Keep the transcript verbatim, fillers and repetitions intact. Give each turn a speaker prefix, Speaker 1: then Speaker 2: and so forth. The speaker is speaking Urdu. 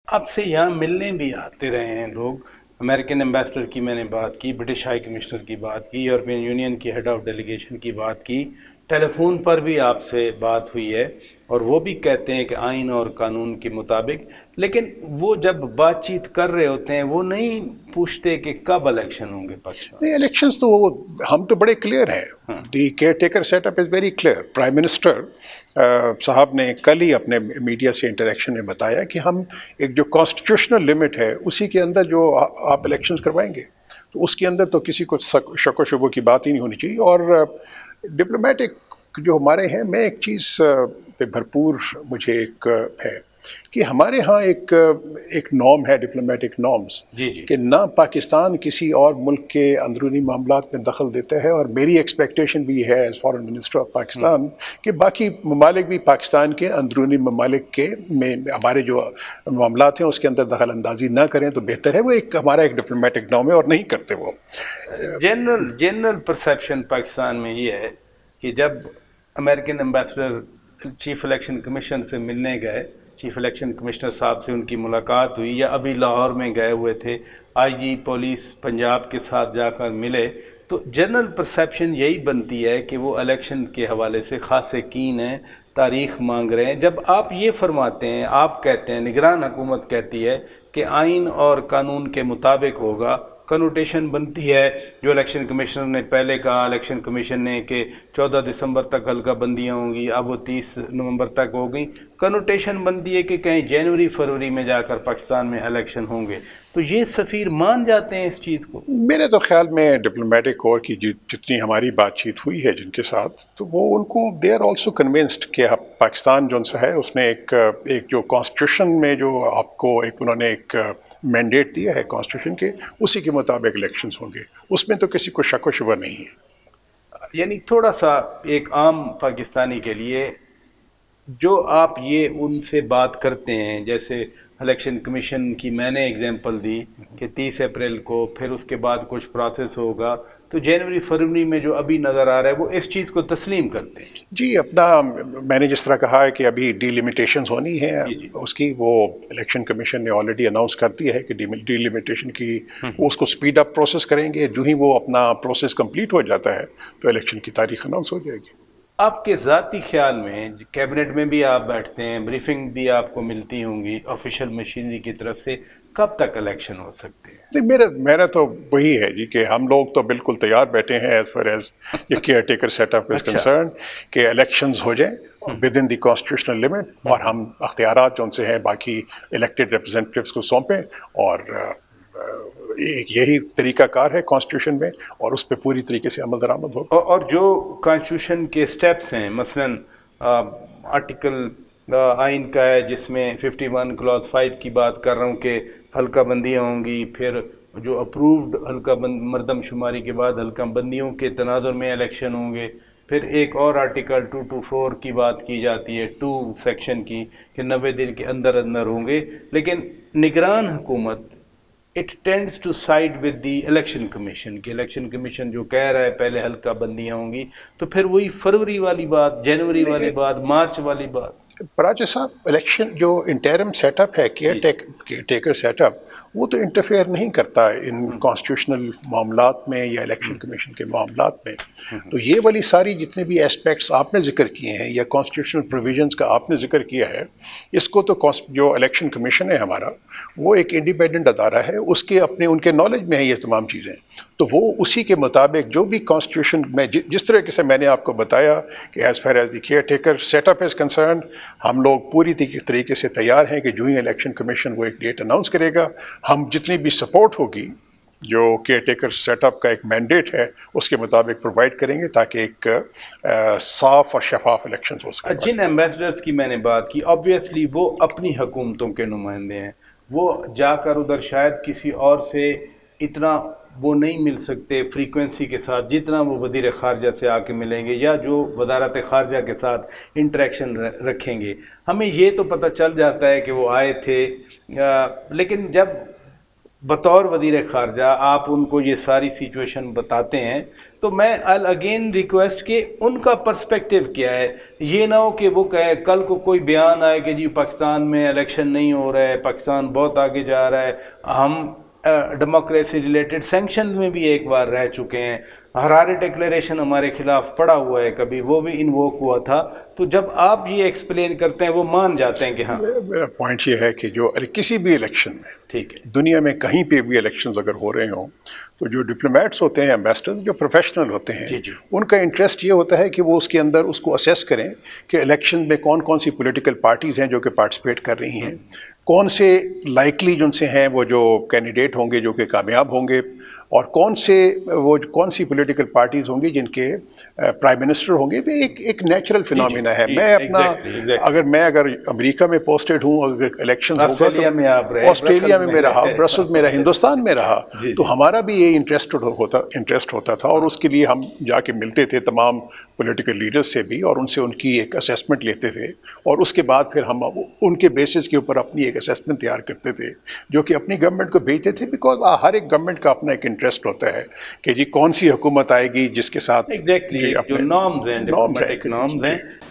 Speaker 1: آپ سے یہاں ملنے بھی آتے رہے ہیں لوگ، امریکن ایمبیسڈر کی میں نے بات کی، برٹش ہائی کمشنر کی بات کی، یورپین یونین کی ہیڈ آف ڈیلیگیشن کی بات کی، ٹیلی فون پر بھی آپ سے بات ہوئی ہے، اور وہ بھی کہتے ہیں کہ آئین اور قانون کے مطابق، لیکن وہ جب بات چیت کر رہے ہوتے ہیں وہ نہیں پوچھتے کہ کب الیکشن ہوں گے پاکستان۔
Speaker 2: نہیں، الیکشنز تو وہ ہم تو بڑے کلیئر ہیں، the caretaker set up is very clear. Prime minister صاحب نے کل ہی اپنے میڈیا سے انٹریکشن میں بتایا کہ ہم ایک جو کانسٹیٹیوشنل لمٹ ہے اسی کے اندر جو آپ الیکشنز کروائیں گے تو اس کے اندر تو کسی کو شک و شبہ کی بات ہی نہیں ہونی چاہیے۔ اور ڈپلومیٹک جو ہمارے ہیں، میں ایک چیز پہ بھرپور مجھے ایک ہے کہ ہمارے ہاں ایک ایک نارم ہے، ڈپلومیٹک نارمز،
Speaker 1: جی جی
Speaker 2: کہ نہ پاکستان کسی اور ملک کے اندرونی معاملات میں دخل دیتا ہے، اور میری ایکسپیکٹیشن بھی ہے as foreign minister of Pakistan کہ باقی ممالک بھی پاکستان کے اندرونی ممالک کے میں ہمارے جو معاملات ہیں اس کے اندر دخل اندازی نہ کریں تو بہتر ہے۔ وہ ایک ہمارا ایک ڈپلومیٹک نارم ہے اور نہیں کرتے وہ۔
Speaker 1: جنرل جنرل پرسیپشن پاکستان میں یہ ہے کہ جب American ambassador chief election commission سے ملنے گئے، چیف الیکشن کمشنر صاحب سے ان کی ملاقات ہوئی، یا ابھی لاہور میں گئے ہوئے تھے، آئی جی پولیس پنجاب کے ساتھ جا کر ملے، تو جنرل پرسیپشن یہی بنتی ہے کہ وہ الیکشن کے حوالے سے خاصے کین ہیں، تاریخ مانگ رہے ہیں۔ جب آپ یہ فرماتے ہیں، آپ کہتے ہیں، نگران حکومت کہتی ہے کہ آئین اور قانون کے مطابق ہوگا، کنوٹیشن بنتی ہے جو الیکشن کمیشنر نے پہلے کہا، الیکشن کمیشن نے کہ چودہ دسمبر تک حلقہ بندیاں ہوں گی، اب وہ تیس نومبر تک ہو گئی، کنوٹیشن بنتی ہے کہ کہیں جنوری فروری میں جا کر پاکستان میں الیکشن ہوں گے، تو یہ سفیر مان جاتے ہیں اس چیز کو؟
Speaker 2: میرے تو خیال میں ڈپلومیٹک کور کی جتنی ہماری بات چیت ہوئی ہے جن کے ساتھ، تو وہ ان کو دے آر آلسو کنونسڈ کہ پاکستان جو سا ہے اس نے ایک ایک جو کانسٹیٹیوشن میں جو آپ کو ایک انہوں نے ایک مینڈیٹ دیا ہے کانسٹیٹیوشن کے، اسی کے مطابق الیکشنز ہوں گے، اس میں تو کسی کو شک و شبہ نہیں ہے۔
Speaker 1: یعنی تھوڑا سا ایک عام پاکستانی کے لیے جو آپ یہ ان سے بات کرتے ہیں، جیسے الیکشن کمیشن کی میں نے اگزامپل دی کہ تیس اپریل کو، پھر اس کے بعد کچھ پروسیس ہوگا، تو جنوری فروری میں جو ابھی نظر آ رہا ہے وہ اس چیز کو تسلیم کرتے ہیں؟
Speaker 2: جی، اپنا میں نے جس طرح کہا ہے کہ ابھی ڈی لیمیٹیشنز ہونی ہے اس کی، وہ الیکشن کمیشن نے آلریڈی اناؤنس کر دی ہے کہ ڈی لیمیٹیشن کی اس کو سپیڈ اپ پروسیس کریں گے، جو ہی وہ اپنا پروسیس کمپلیٹ ہو جاتا ہے تو الیکشن کی تاریخ اناؤنس ہو جائے گی۔
Speaker 1: آپ کے ذاتی خیال میں کیبنٹ میں بھی آپ بیٹھتے ہیں، بریفنگ بھی آپ کو ملتی ہوں گی آفیشیل مشینری کی طرف سے، کب تک الیکشن ہو سکتے ہیں؟
Speaker 2: نہیں، میرا میرا تو وہی ہے جی کہ ہم لوگ تو بالکل تیار بیٹھے ہیں ایز فار ایز یہ caretaker set up is concern کہ الیکشنز ہو جائیں within the constitutional limit, اور ہم اختیارات جو ان سے ہیں باقی الیکٹڈ ریپرزینٹیوز کو سونپیں، اور ایک یہی طریقہ کار ہے کانسٹیٹیوشن میں، اور اس پہ پوری طریقے سے عمل درآمد ہوگا۔
Speaker 1: اور جو کانسٹیٹیوشن کے سٹیپس ہیں، مثلاً آرٹیکل آئین کا ہے جس میں ففٹی ون کلاس فائیو کی بات کر رہا ہوں کہ حلقہ بندیاں ہوں گی، پھر جو اپرووڈ حلقہ بند مردم شماری کے بعد حلقہ بندیوں کے تناظر میں الیکشن ہوں گے، پھر ایک اور آرٹیکل ٹو ٹو فور کی بات کی جاتی ہے، ٹو سیکشن کی، کہ نوے دن کے اندر اندر ہوں گے، لیکن نگران حکومت it tends to side with the election commission, کہ الیکشن کمیشن جو کہہ رہا ہے پہلے حلقہ بندیاں ہوں گی، تو پھر وہی فروری والی بات، جنوری والی بات، مارچ والی بات۔
Speaker 2: پراجا صاحب، الیکشن جو انٹرم سیٹ اپ ہے، کیئر ٹیکر سیٹ اپ، وہ تو انٹرفیئر نہیں کرتا ان کانسٹیٹیوشنل معاملات میں یا الیکشن کمیشن کے معاملات میں۔ تو یہ والی ساری جتنے بھی اسپیکٹس آپ نے ذکر کیے ہیں یا کانسٹیٹیوشنل پروویژنس کا آپ نے ذکر کیا ہے، اس کو تو جو الیکشن کمیشن ہے ہمارا، وہ ایک انڈیپینڈنٹ ادارہ ہے، اس کے اپنے ان کے نالج میں ہے یہ تمام چیزیں، تو وہ اسی کے مطابق جو بھی کانسٹیٹیوشن میں جس طریقے سے میں نے آپ کو بتایا کہ as far as the caretaker set up is concerned, ہم لوگ پوری طریقے سے تیار ہیں کہ جو ہی الیکشن کمیشن وہ ایک ڈیٹ اناؤنس کرے گا، ہم جتنی بھی سپورٹ ہوگی جو کیئر ٹیکر سیٹ اپ کا ایک مینڈیٹ ہے اس کے مطابق پرووائڈ کریں گے تاکہ ایک صاف اور شفاف الیکشن ہو سکے۔
Speaker 1: جن ایمبیسڈرز کی میں نے بات کی، آبویسلی وہ اپنی حکومتوں کے نمائندے ہیں، وہ جا کر ادھر شاید کسی اور سے اتنا وہ نہیں مل سکتے فریکوینسی کے ساتھ جتنا وہ وزیر خارجہ سے آ کے ملیں گے یا جو وزارت خارجہ کے ساتھ انٹریکشن رکھیں گے۔ ہمیں یہ تو پتہ چل جاتا ہے کہ وہ آئے تھے، لیکن جب بطور وزیر خارجہ آپ ان کو یہ ساری سچویشن بتاتے ہیں، تو میں ال اگین ریکویسٹ کہ ان کا پرسپیکٹیو کیا ہے. یہ نہ ہو کہ وہ کہے کل کو کوئی بیان آئے کہ جی پاکستان میں الیکشن نہیں ہو رہا ہے، پاکستان بہت آگے جا رہا ہے. ہم ڈیموکریسی ریلیٹڈ سینکشن میں بھی ایک بار رہ چکے ہیں، ہرارے ڈکلیریشن ہمارے خلاف پڑا ہوا ہے، کبھی وہ بھی انووک ہوا تھا. تو جب آپ یہ ایکسپلین کرتے ہیں وہ مان جاتے ہیں کہ ہاں.
Speaker 2: میرا پوائنٹ یہ ہے کہ جو کسی بھی الیکشن میں،
Speaker 1: ٹھیک ہے،
Speaker 2: دنیا میں کہیں پہ بھی الیکشنز اگر ہو رہے ہوں تو جو ڈپلومیٹس ہوتے ہیں، ایمبیسڈرز جو پروفیشنل ہوتے ہیں،
Speaker 1: جی جی
Speaker 2: ان کا انٹرسٹ یہ ہوتا ہے کہ وہ اس کے اندر اس کو اسیس کریں کہ الیکشن میں کون کون سی پولیٹیکل پارٹیز ہیں جو کہ پارٹیسپیٹ کر رہی ہیں، کون سے لائکلی جن سے ہیں وہ جو کینڈیڈیٹ ہوں گے جو کہ کامیاب ہوں گے، اور کون سے وہ کون سی پولیٹیکل پارٹیز ہوں گی جن کے پرائم منسٹر ہوں گے. ایک ایک نیچرل فینومینا ہے. میں اپنا اگر میں اگر امریکہ میں پوسٹڈ ہوں، اگر الیکشن
Speaker 1: آسٹریلیا میں آپ رہے،
Speaker 2: آسٹریلیا میں میں رہا، برسلز میں رہا، ہندوستان میں رہا، تو ہمارا بھی یہ انٹرسٹ ہوتا انٹرسٹ ہوتا تھا، اور اس کے لیے ہم جا کے ملتے تھے تمام پولیٹیکل لیڈرز سے بھی، اور ان سے ان کی ایک اسیسمنٹ لیتے تھے، اور اس کے بعد پھر ہم ان کے بیسس کے اوپر اپنی ایک اسیسمنٹ تیار کرتے تھے جو کہ اپنی گورنمنٹ کو بھیجتے تھے. بیکاز ہر ایک گورنمنٹ کا اپنا ایک انٹرسٹ ہوتا ہے کہ جی کون سی حکومت آئے گی جس کے ساتھ
Speaker 1: ایگزیکٹلی جو نارمز ہیں، ڈپلومیٹک نارمز ہیں.